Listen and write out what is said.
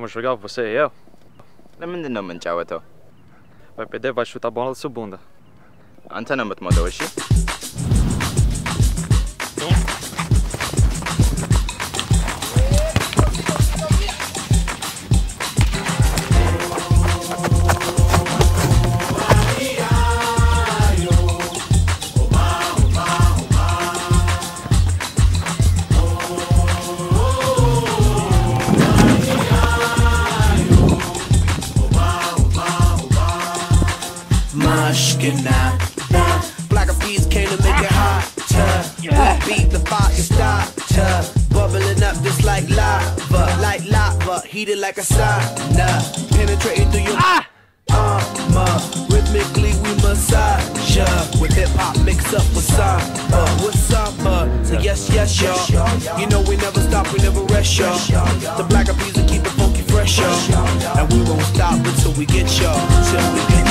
Vamos jogar, você e eu? Na Mendes não me enxauto. Vai perder, vai chutar a bola da sua bunda. Anta não me tomou hoje. Black of peas came to make it hot. Beat the fire starter. Bubbling up just like lava, heated like a sauna. Penetrating through your armor. Rhythmically we massage ya. With hip hop mixed up with samba. So yes, y'all. You know we never stop, we never rest, y'all. The black of peas will keep it funky fresh, y'all. And we won't stop until we get y'all. Till we get